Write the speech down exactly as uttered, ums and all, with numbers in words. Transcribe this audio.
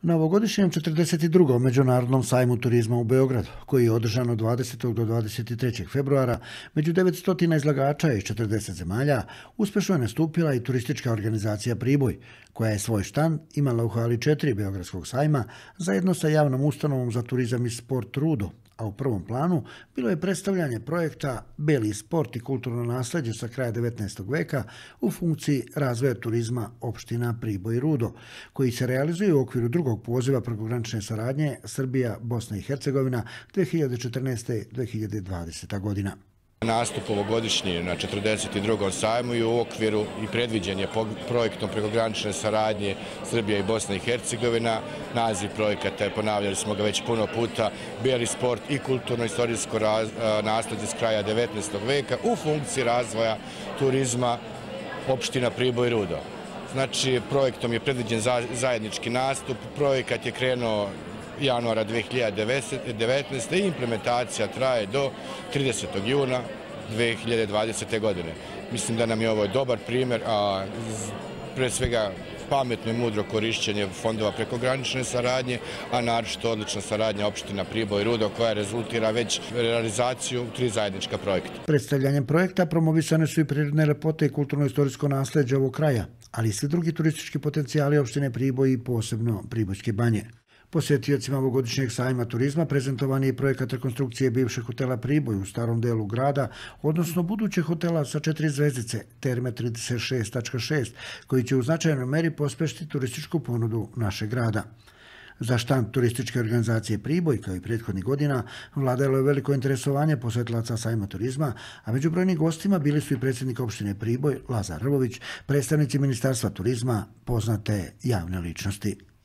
Na ovogodišnjem četrdeset drugom Međunarodnom sajmu turizma u Beogradu, koji je održan od dvadesetog do dvadeset trećeg februara, među devetsto izlagača iz četrdeset zemalja, uspešno je nastupila i turistička organizacija Priboj, koja je svoj štand imala u hali četiri Beogradskog sajma zajedno sa javnom ustanovom za turizam i sport Rudo, a u prvom planu bilo je predstavljanje projekta Beli sport i kulturno nasleđe sa kraja devetnaestog veka u funkciji razvoja turizma opština Priboj i Rudo, koji se realizuje u okviru drugog poziva prekogranične saradnje Srbija-Bosna i Hercegovina dve hiljade četrnaeste do dve hiljade dvadesete. godina. Nastup ovogodišnji na četrdeset drugom sajmu i u okviru i predviđen je projektom prekogranične saradnje Srbija i Bosna i Hercegovina. Naziv projekata je, ponavljali smo ga već puno puta, Beli sport i kulturno-istorijsko nasleđe s kraja devetnaestog veka u funkciji razvoja turizma opština Priboj i Rudo. Znači, projektom je predviđen zajednički nastup, projekat je krenuo januara dve hiljade devetnaeste. i implementacija traje do tridesetog juna dve hiljade dvadesete. godine. Mislim da nam je ovo dobar primjer, a pre svega pametno i mudro korišćenje fondova prekogranične saradnje, a naročito odlična saradnja opština Priboj i Rudo koja rezultira već realizaciju tri zajednička projekta. Predstavljanjem projekta promovisane su i prirodne lepote i kulturno-istorijsko nasleđe ovog kraja, ali i svi drugi turistički potencijali opštine Priboj i posebno Pribojske banje. Posjetiocima ovogodišnjeg sajma turizma prezentovan je projekat rekonstrukcije bivšeg hotela Priboj u starom delu grada, odnosno budućeg hotela sa četiri zvezdice, Terme trideset šest tačka šest, koji će u značajnoj meri pospešiti turističku ponudu našeg grada. Za štand turističke organizacije Priboj, kao i prethodnih godina, vladalo je veliko interesovanje posetilaca sajma turizma, a među brojnim gostima bili su i predsjednik opštine Priboj, Lazar Rvović, predstavnici Ministarstva turizma, poznate javne ličnosti.